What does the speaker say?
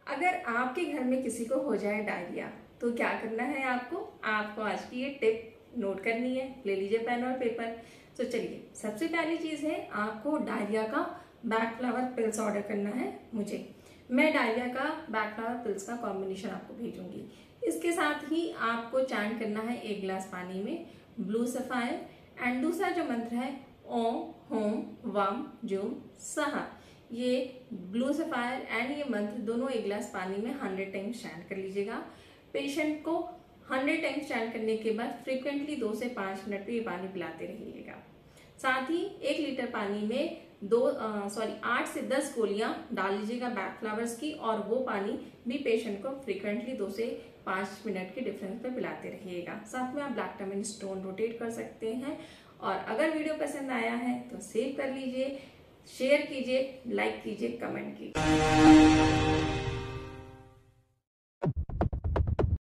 अगर आपके घर में किसी को हो जाए डायरिया तो क्या करना है आपको आज की ये टिप नोट करनी है। ले लीजिए पेन और पेपर। तो चलिए, सबसे पहली चीज है आपको डायरिया का बैक फ्लावर पिल्स ऑर्डर करना है मुझे। मैं डायरिया का बैक फ्लावर पिल्स का कॉम्बिनेशन आपको भेजूंगी। इसके साथ ही आपको चैंट करना है 1 गिलास पानी में ब्लू सफायर, एंड दूसरा जो मंत्र है ओम होम वम जुम सहा। ये ब्लू सफायर एंड ये मंत्र दोनों 1 गिलास पानी में 100 टाइम्स चैंट कर लीजिएगा। पेशेंट को 100 टाइम्स चैंट करने के बाद फ्रीक्वेंटली 2 से 5 मिनट पे ये पानी पिलाते रहिएगा। साथ ही 1 लीटर पानी में 8 से 10 गोलियां डाल लीजिएगा बैक फ्लावर्स की, और वो पानी भी पेशेंट को फ्रीक्वेंटली 2 से 5 मिनट के डिफरेंस पे पिलाते रहिएगा। साथ में आप ब्लैक टर्मरिन स्टोन रोटेट कर सकते हैं। और अगर वीडियो पसंद आया है तो सेव कर लीजिए, शेयर कीजिए, लाइक कीजिए, कमेंट कीजिए।